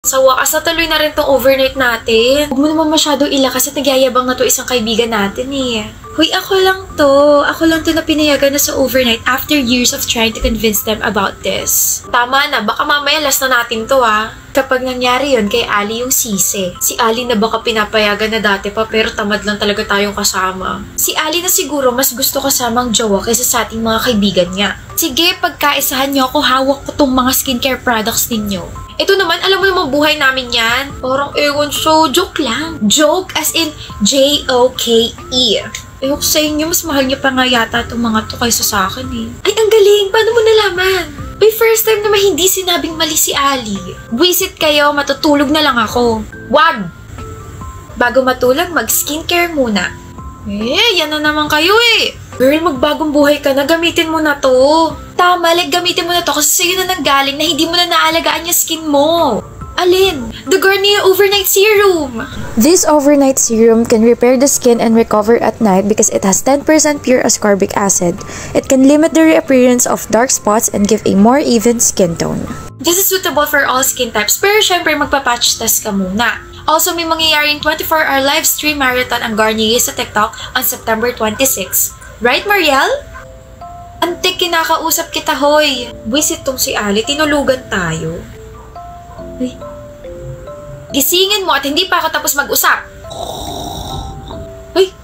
Sa wakas, natuloy na rin tong overnight natin. Huwag mo naman masyado ilakas at nagyayabang na to isang kaibigan natin eh. Hoy, ako lang to. Ako lang to na pinayagan na sa overnight after years of trying to convince them about this. Tama na, baka mamaya last na natin to ha. Kapag nangyari yun kay Ali yung sisi. Si Ali na baka pinapayagan na dati pa pero tamad lang talaga tayong kasama. Si Ali na siguro mas gusto kasamang jowa kaysa sa ating mga kaibigan niya. Sige, pagkaisahan niyo ako, hawak ko tong mga skincare products ninyo. Ito naman, alam mo naman buhay namin yan. Parang ewan so, joke lang. Joke as in J-O-K-E. Ewan ko sa inyo, mas mahal niyo pa nga yata itong mga to kaysa sa akin eh. Ay, ang galing! Paano mo nalaman? Uy, first time naman hindi sinabing mali si Ali. Buisit kayo, matutulog na lang ako. Wag! Bago matulog, mag-skincare muna. Yan na naman kayo eh. Girl, magbagong buhay ka na, gamitin mo na to. Tama, gamitin mo na to kasi sa'yo na nanggaling na hindi mo na naalagaan yung skin mo. Alin? The Garnier Overnight Serum! This overnight serum can repair the skin and recover at night because it has 10% pure ascorbic acid. It can limit the reappearance of dark spots and give a more even skin tone. This is suitable for all skin types, pero syempre magpa-patch test ka muna. Also, may mangyayaring 24-hour live stream marathon ang Garnier sa TikTok on September 26. Right, Mariel? Antik, kinakausap kita, hoy. Wisit tong si Ali, tinulugan tayo. Uy. Gisingin mo at hindi pa ako tapos mag-usap. Uy.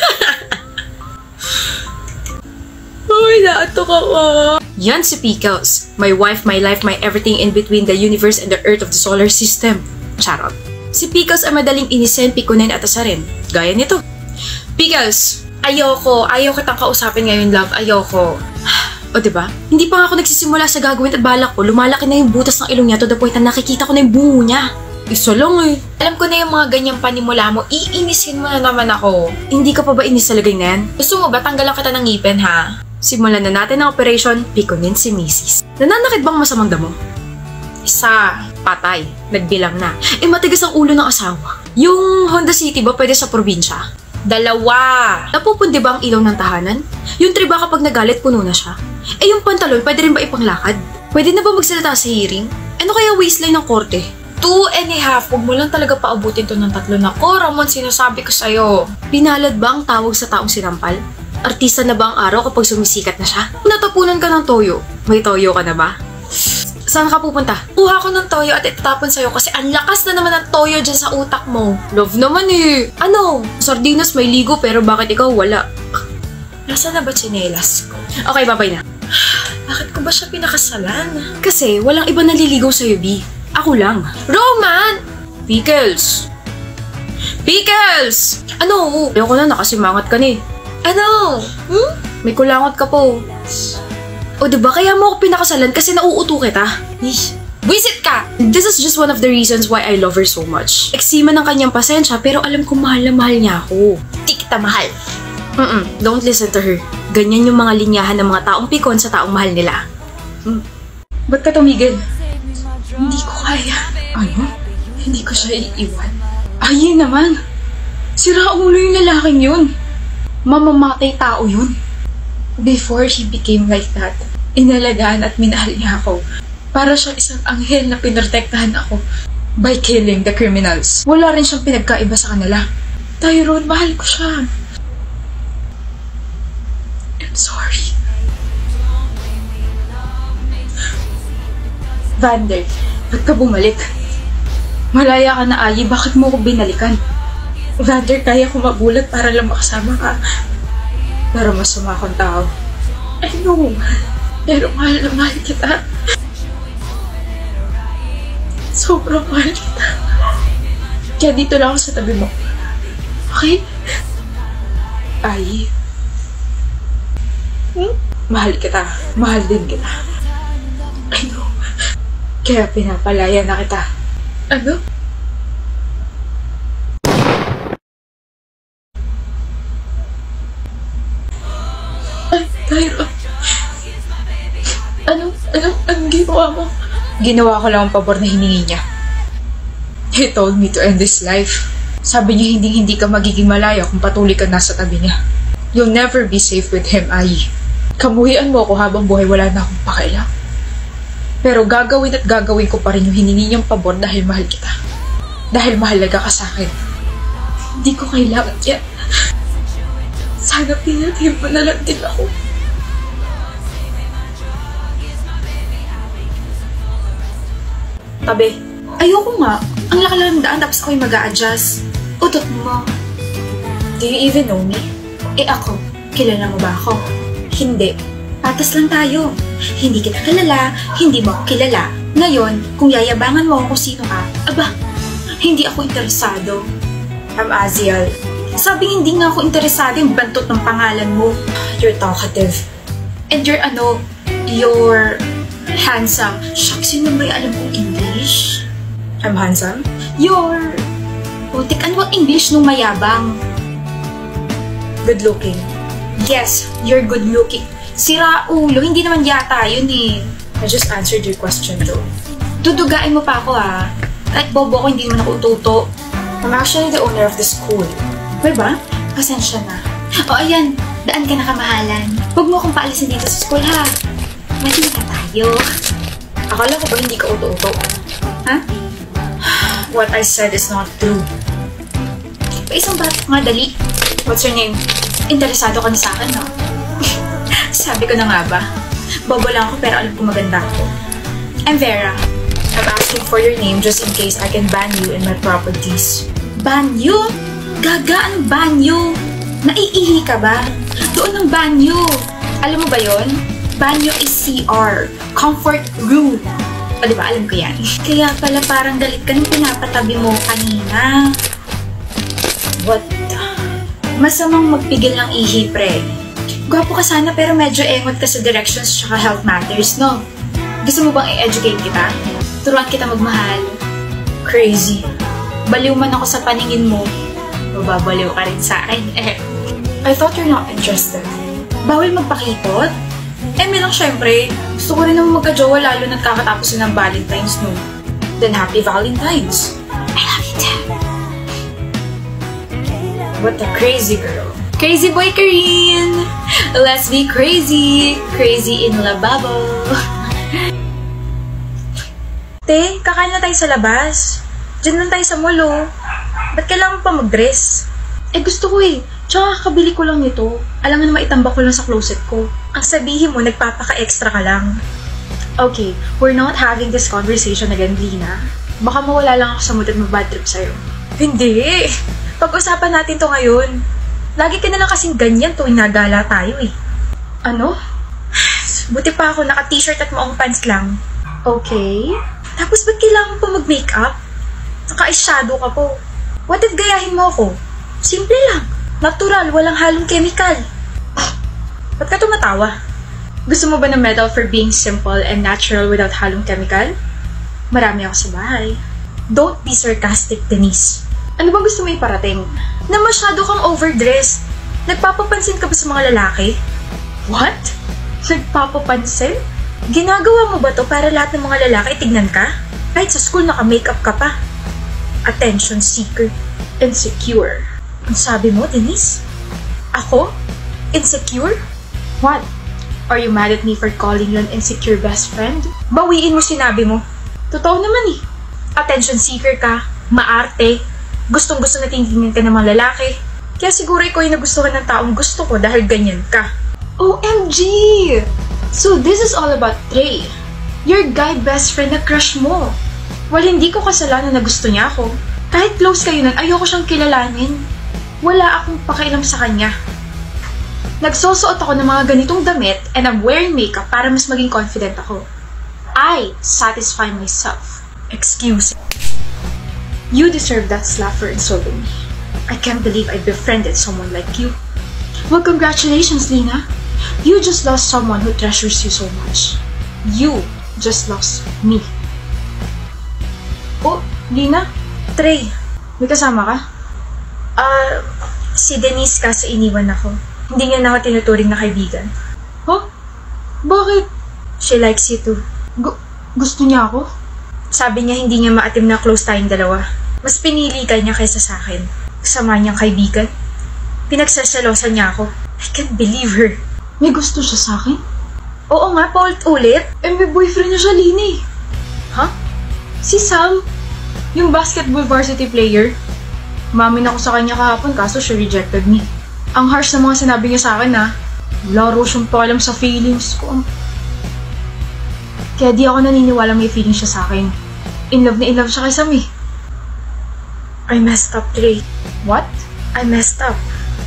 Uy, naatok ako. Yan si Pickles. My wife, my life, my everything in between the universe and the earth of the solar system. Charot. Si Pickles ay madaling inisin, pikunin at asarin. Gaya nito. Pickles! Ayoko kitang kausapin ngayon, love. Ayoko. O diba? Hindi pa nga ako nagsisimula sa gagawin at balak ko. Lumalaki na yung butas ng ilong niya to the point na nakikita ko na yung bungo niya. Isa lang eh. Alam ko na yung mga ganyang panimula mo. Iinisin mo na naman ako. Hindi ka pa ba inis sa lagay na yan? Gusto mo ba tanggalan kita ng ngipin, ha? Simulan na natin ang operation, pikunin si Mrs. Nananakit bang masamang damo? Isa. Patay. Nagbilang na. Matigas ang ulo ng asawa. Yung Honda City ba pwede sa probinsya? Dalawa. Napupundi ba ang ilaw ng tahanan? Yung triba kapag nagalit, puno na siya. Yung pantalon, pwede rin ba ipanglakad? Pwede na ba magsalita sa hearing? Ano kaya waistline ng korte? 2.5. Huwag mo lang talaga paubutin to ng 3 na ko, Ramon, sinasabi ko sa'yo. Pinalad ba ang tawag sa taong sinampal? Artista na ba ang araw kapag sumisikat na siya? Natapunan ka ng toyo. May toyo ka na ba? Saan ka pupunta? Kuha ko ng toyo at itatapon sa'yo kasi ang lakas na naman ng toyo dyan sa utak mo. Love naman eh. Ano? Sardinas may ligo pero bakit ikaw wala? Nasaan na ba tsinelas ko? Okay, babay na. Bakit ko ba siya pinakasalan? Kasi walang iba naliligaw sa'yo, B. Ako lang. Roman! Pickles! Pickles! Ano? Ayoko na, nakasimangat ka na eh. Ano? May kulangot ka po. O diba kaya mo ako pinakasalan kasi nauuto kita? Visit ka! This is just one of the reasons why I love her so much. Eksima ng kanyang pasensya pero alam ko mahal na mahal niya ako. Di kita mahal. Don't listen to her. Ganyan yung mga linyahan ng mga taong pikon sa taong mahal nila. Ba't ka tumigil? Hindi ko kaya. Ano? Hindi ko siya iiwan. Ay naman! Sira ulo yung lalaking yun. Mamamatay tao yun. Before he became like that, inalagaan at minahal niya ako. Para siyang isang anghel na pinrotektahan ako by killing the criminals. Wala rin siyang pinagkaiba sa kanila. Tyrone, mahal ko siya. I'm sorry. Vander, ba't ka bumalik? Malaya ka na, Ayi. Bakit mo ko binalikan? Vander, kaya ko magulat para lang makasama ka. Pero masama akong tao. I know. Pero mahal na mahal kita. Sobrang mahal kita. Kaya dito lang ako sa tabi mo. Okay? Ay. Mahal kita. Mahal din kita. I know. Kaya pinapalaya na kita. Ano? Tyron, anong ginawa mo? Ginawa ko lang ang pabor na hiningi niya. He told me to end this life. Sabi niya hindi ka magiging malaya kung patuloy ka nasa tabi niya. You'll never be safe with him, Ai. Kamuhian mo ako habang buhay, wala na akong pakialam. Pero gagawin at gagawin ko pa rin yung hiningi niyang pabor dahil mahal kita. Dahil mahalaga ka sa akin. Hindi ko kailangan yan. Sana pinatid mo na lang din ako. Tabi, ayoko nga. Ang laki lang ng daan tapos ako'y mag-a-adjust. Utot mo. Do you even know me? Ako, kilala mo ba ako? Hindi. Patas lang tayo. Hindi kita kilala, hindi mo ako kilala. Ngayon, kung yayabangan mo ako sino ka, aba, hindi ako interesado. I'm Aziel. Sabing hindi nga ako interesado yung bantot ng pangalan mo. You're talkative. And you're handsome. Shucks, yun ba yung alam kong English? I'm handsome? You're... Putik, ano ang English nung mayabang? Good looking. Yes, you're good looking. Sira ulo, hindi naman yata yun eh. I just answered your question though. Dudugain mo pa ako ah. Kahit bobo ko, hindi naman ako ututo. I'm actually the owner of the school. Pwede ba? Pasensya na. O ayan, daan ka na kamahalan. Huwag mo akong paalisin dito sa school ha. Maging ka tayo. Akala ko ba hindi ka uto-uto? Ha? What I said is not true. Paisang bata nga dali. What's your name? Interesado ka na sa akin, no? Sabi ko na nga ba? Bobo lang ako pero alam ko maganda ako. I'm Vera. I'm asking for your name just in case I can ban you in my properties. Ban you? Gaga, ang banyo? Naiihi ka ba? Doon ang banyo. Alam mo ba yon? Banyo is CR. Comfort room. O diba, alam ko yan. Kaya pala parang galit ka nung pinapatabi mo kanina. What the? Masamang magpigil ng ihi, pre. Gwapo ka sana pero medyo engot ka sa directions tsaka health matters, no? Gusto mo bang i-educate kita? Turuan kita magmahal. Crazy. Baliw man ako sa paningin mo. Mababaliw ka rin sa akin eh. I thought you're not interested. Bawal magpakipot? May lang syempre. Gusto ko rin naman magka-jowa lalo na't kakatapos ng Valentine's, no? Then happy Valentine's. I love you too. What a crazy girl. Crazy boy Kareen! Let's be crazy. Crazy in lababo. Te, kakain na tayo sa labas. Diyan lang tayo sa mall, oh. Ba't kailangan pa mag-dress? Gusto ko eh. Tsaka kakabili ko lang nito. Alam nga na maitambak ko lang sa closet ko. Ang sabihin mo, nagpapaka-extra ka lang. Okay, we're not having this conversation again, Lina. Baka mawala lang ako sa mood at mabad trip sa'yo. Hindi! Pag-usapan natin to ngayon. Lagi ka na lang kasing ganyan tuwing nagala tayo eh. Ano? Buti pa ako naka-t-shirt at maong pants lang. Okay. Tapos ba't kailangan pa mag-makeup? Naka-eyeshadow ka po. What if gayahin mo ako? Simple lang. Natural, walang halong chemical. Ba't ka tumatawa? Gusto mo ba ng medal for being simple and natural without halong chemical? Marami ako sa bahay. Don't be sarcastic, Denise. Ano bang gusto mo iparating? Na masyado kang overdressed. Nagpapapansin ka ba sa mga lalaki? What? Nagpapapansin? Ginagawa mo ba to para lahat ng mga lalaki tignan ka? Kahit sa school naka-makeup ka pa. Attention seeker. Insecure. Ang sabi mo, Denise? Ako? Insecure? What? Are you mad at me for calling you an insecure best friend? Bawiin mo sinabi mo. Totoo naman eh. Attention seeker ka. Maarte. Gustong-gusto na tingin ka ng mga lalaki. Kaya siguro ikaw yung nagustuhan ng taong gusto ko dahil ganyan ka. OMG! So this is all about Trey. Your guy best friend na crush mo. Well, hindi ko kasalanan na gusto niya ako. Kahit close kayo nun, ayoko siyang kilalanin. Wala akong pakialam sa kanya. Nagsusuot ako ng mga ganitong damit and I'm wearing makeup para mas maging confident ako. I satisfy myself. Excuse me. You deserve that slap for insulting me. I can't believe I befriended someone like you. Well, congratulations, Lina. You just lost someone who treasures you so much. You just lost me. Oh, Lina? Trey, may kasama ka? Si Denise kasi iniwan ako. Hindi niya na ako tinuturing na kaibigan. Huh? Bakit? She likes you too. Gusto niya ako? Sabi niya hindi niya maatim na close tayong dalawa. Mas pinili ka niya kaysa sa akin. Kasama niyang kaibigan. Pinagsasalosan niya ako. I can't believe her. May gusto siya sa akin? Oo nga, paulit-ulit. May boyfriend na siya, Lini. Ha? Si Sam? Yung basketball varsity player? Umamin ako sa kanya kahapon kaso she rejected me. Ang harsh na mga sinabi niya sa akin wala raw siyang pakialam sa feelings ko. Kaya di ako naniniwala may feelings siya sa akin. In love siya kay Sam eh. I messed up, Trey. What? I messed up.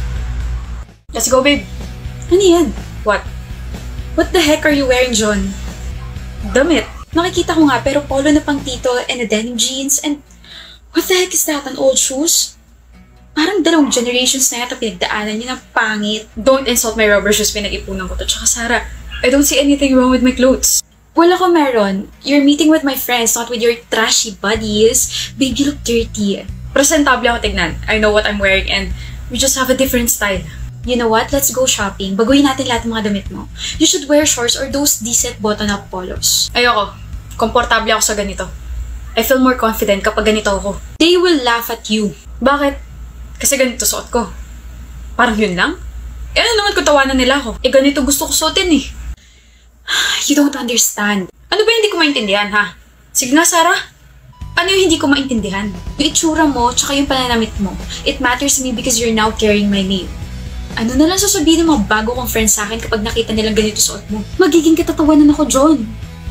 Let's go, babe. Ano yan? What? What the heck are you wearing, John? Damit. Nakikita ko nga pero polo na pang tito and a denim jeans and what the heck is that? An old shoes? Parang 2 generations na yata pinagdaanan niya ng pangit. Don't insult my rubber shoes, pinag-ipunan ko to. Tsaka Sarah, I don't see anything wrong with my clothes. Wala ko meron. You're meeting with my friends, not with your trashy buddies. Babe, you look dirty. Presentable ako tignan. I know what I'm wearing and we just have a different style. You know what? Let's go shopping. Baguhin natin lahat ng mga damit mo. You should wear shorts or those decent button-up polos. Ayoko. Komportable ako sa ganito. I feel more confident kapag ganito ako. They will laugh at you. Bakit? Kasi ganito suot ko. Parang yun lang? Ano naman kung tawanan nila ako? Ganito gusto ko suotin eh. You don't understand. Ano ba hindi ko maintindihan, ha? Sige na, Sarah. Ano yung hindi ko maintindihan? Yung itsura mo, tsaka yung pananamit mo. It matters to me because you're now carrying my name. Ano na lang sasabihin ng mga bago kong friends sa akin kapag nakita nilang ganito suot mo? Magiging katatawanan ako, John.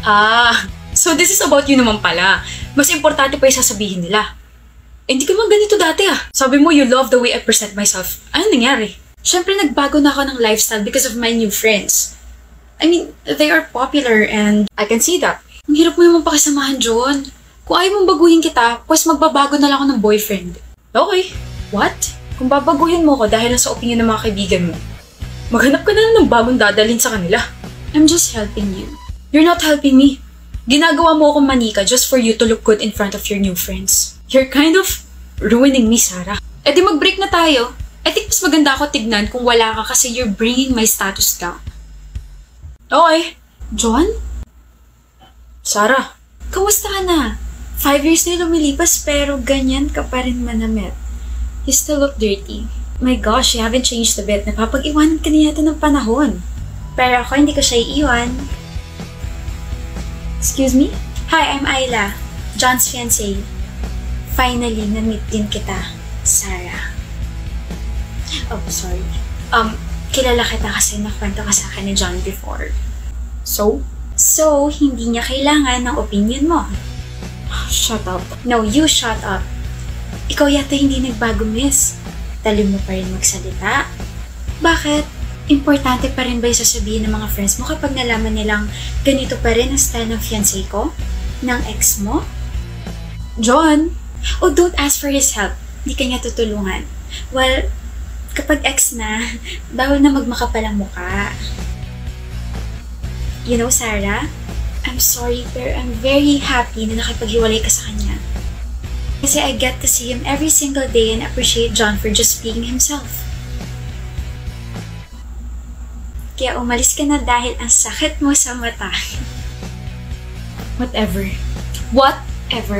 So this is about you naman pala. Mas importante pa yung sasabihin nila. Hindi ko naman ganito dati Sabi mo you love the way I present myself. Ano nangyari? Siyempre nagbago na ako ng lifestyle because of my new friends. I mean, they are popular and I can see that. Ang hirap mo naman pakisamahan, John. Kung ayaw mong baguhin kita, pues magbabago na lang ako ng boyfriend. Okay. What? Kung babaguhin mo ko dahil sa opinion ng mga kaibigan mo, maghanap ka na lang ng bagong dadalhin sa kanila. I'm just helping you. You're not helping me. Ginagawa mo akong manika just for you to look good in front of your new friends. You're kind of ruining me, Sarah. Di mag-break na tayo. I think mas maganda ako tignan kung wala ka kasi you're bringing my status down. Okay. John? Sarah? Kamusta ka na? 5 years na lumilipas pero ganyan ka pa rin manamit. You still look dirty. My gosh, you haven't changed a bit. Napapag-iwanan ka na yata ng panahon. Pero ako hindi ko siya iiwan. Excuse me? Hi, I'm Ayla. John's fiancé. Finally, na-meet din kita, Sarah. Oh, sorry. Kilala kita kasi nakwento ka sa akin ni John before. So? So, hindi niya kailangan ng opinion mo. Shut up. No, you shut up. Ikaw yata hindi nagbago, miss. Talim mo pa rin magsalita. Bakit? Importante pa rin ba yung sasabihin ng mga friends mo kapag nalaman nilang ganito pa rin ang style ng fiancé ko? Ng ex mo? John? Oh, don't ask for his help. Hindi ka niya tutulungan. Well, kapag ex na, bawal na magmakapal ang mukha. You know, Sarah, I'm sorry pero I'm very happy na nakipaghiwalay ka sa kanya. Kasi I get to see him every single day and appreciate John for just being himself. Kaya umalis ka na dahil ang sakit mo sa mata. Whatever. Whatever.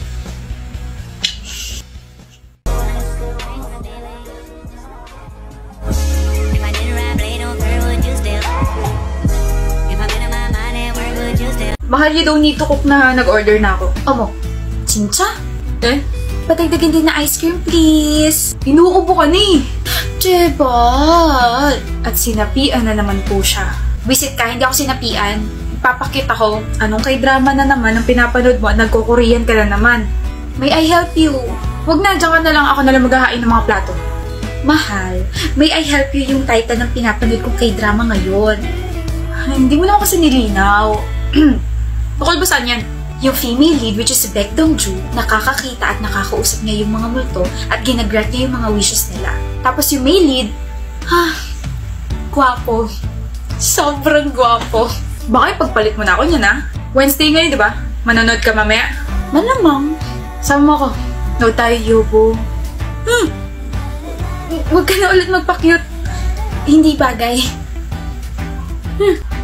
Mahal, you don't need to cook na nag-order na ako. Omo. Chincha? Patagdagin din na ice cream, please. Inuubo ka ni. Diba? At sinapian na naman po siya. Visit ka, hindi ako sinapian. Papakit ako. Anong kay drama na naman ang pinapanood mo at nagko-Korean ka na naman. May I help you? Wag na, dyan ka na lang. Ako na lang maghahain ng mga plato. Mahal, may I help you yung title ng pinapanood kong kay drama ngayon. Hindi mo na ako kasi nilinaw. Tukol ba saan yan? Yung female lead, which is si Baek Dong-joo, nakakakita at nakakausap niya yung mga multo at ginagrant niya yung mga wishes nila. Tapos yung male lead, gwapo. Sobrang gwapo. Baka ipagpalit mo na ako niyan, Wednesday ngayon, di ba? Manonood ka mamaya? Malamang. Sama mo ako. No tayo, Yobo. Huwag ka na ulit magpa-cute. Hindi bagay.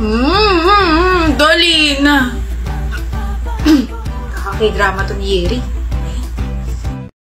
Dali na. Kakakay drama to ni Yeri.